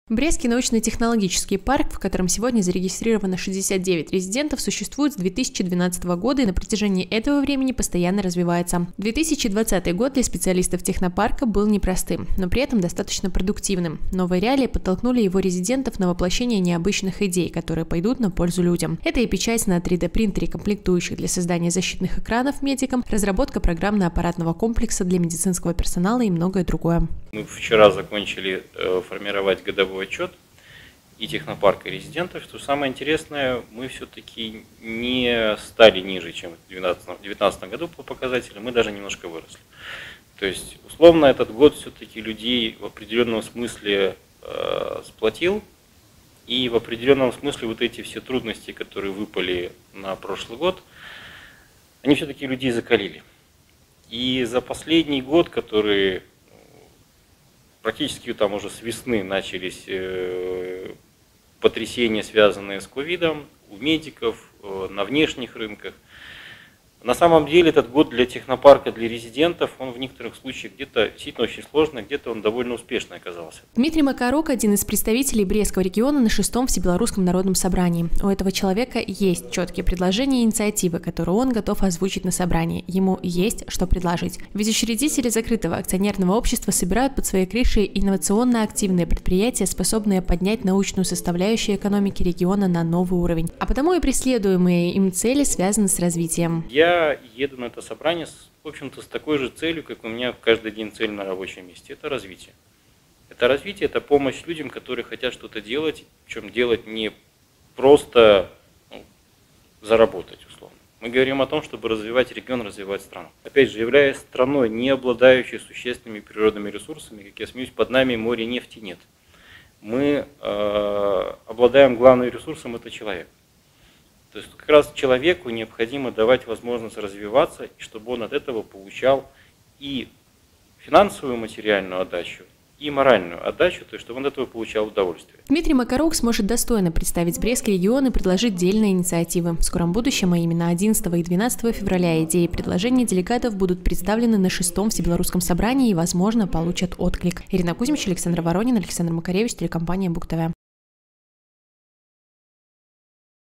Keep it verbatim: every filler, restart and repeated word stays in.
Брестский научно-технологический парк, в котором сегодня зарегистрировано шестьдесят девять резидентов, существует с две тысячи двенадцатого года и на протяжении этого времени постоянно развивается. две тысячи двадцатый год для специалистов технопарка был непростым, но при этом достаточно продуктивным. Новые реалии подтолкнули его резидентов на воплощение необычных идей, которые пойдут на пользу людям. Это и печать на три дэ принтере комплектующих для создания защитных экранов медикам, разработка программно-аппаратного комплекса для медицинского персонала и многое другое. Мы вчера закончили э, формировать годовой отчет и технопарка, и резидентов. Что самое интересное, мы все-таки не стали ниже, чем в две тысячи девятнадцатом году по показателям, мы даже немножко выросли. То есть, условно, этот год все-таки людей в определенном смысле э, сплотил, и в определенном смысле вот эти все трудности, которые выпали на прошлый год, они все-таки людей закалили. И за последний год, который практически там уже с весны начались э, потрясения, связанные с ковидом, у медиков, э, на внешних рынках. На самом деле этот год для технопарка, для резидентов, он в некоторых случаях где-то действительно очень сложный, где-то он довольно успешный оказался. Дмитрий Макарук – один из представителей Брестского региона на шестом Всебелорусском народном собрании. У этого человека есть четкие предложения и инициативы, которые он готов озвучить на собрании. Ему есть что предложить. Ведь учредители закрытого акционерного общества собирают под своей крышей инновационно активные предприятия, способные поднять научную составляющую экономики региона на новый уровень. А потому и преследуемые им цели связаны с развитием. Я Я еду на это собрание, в общем-то, с такой же целью, как у меня каждый день цель на рабочем месте. Это развитие. Это развитие, это помощь людям, которые хотят что-то делать, причем делать не просто ну, заработать, условно. Мы говорим о том, чтобы развивать регион, развивать страну. Опять же, являясь страной, не обладающей существенными природными ресурсами, как я смеюсь, под нами море нефти нет. Мы э, обладаем главным ресурсом – это человек. То есть как раз человеку необходимо давать возможность развиваться, и чтобы он от этого получал и финансовую материальную отдачу, и моральную отдачу, то есть чтобы он от этого получал удовольствие. Дмитрий Макарук сможет достойно представить Брестский регион и предложить дельные инициативы. В скором будущем, а именно одиннадцатого и двенадцатого февраля, идеи и предложения делегатов будут представлены на шестом Всебелорусском собрании и, возможно, получат отклик. Ирина Кузьмич, Александр Воронин, Александр Макаревич, телекомпания Буг ТВ.